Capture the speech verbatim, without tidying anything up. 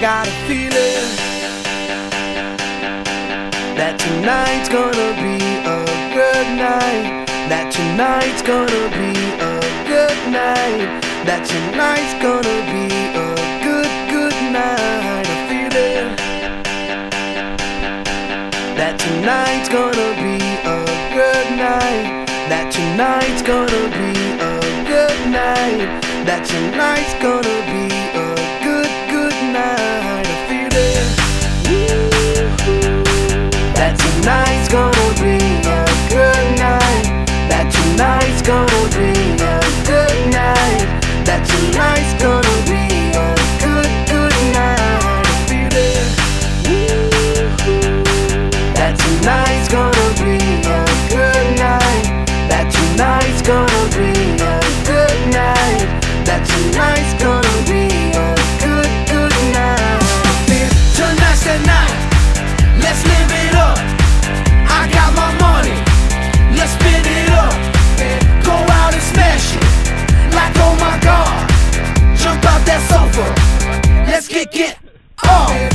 got a feeling that tonight's gonna be a good night. That tonight's gonna be a good night. That tonight's gonna be a good, good night. A feeling that tonight's gonna be a good night. That tonight's gonna be a good night. That tonight's gonna be a good, good night. A feeling that tonight's gonna be a good night. That tonight's gonna be a good night. That tonight's gonna be a good, good night. A feeling that tonight's gonna be a good night. That tonight's gonna be a good night. That tonight's gonna be a good, good night. Tonight's the night, let's live it up. I got my money, let's spin it up. Go out and smash it, like oh my God. Jump out that sofa, let's get get off.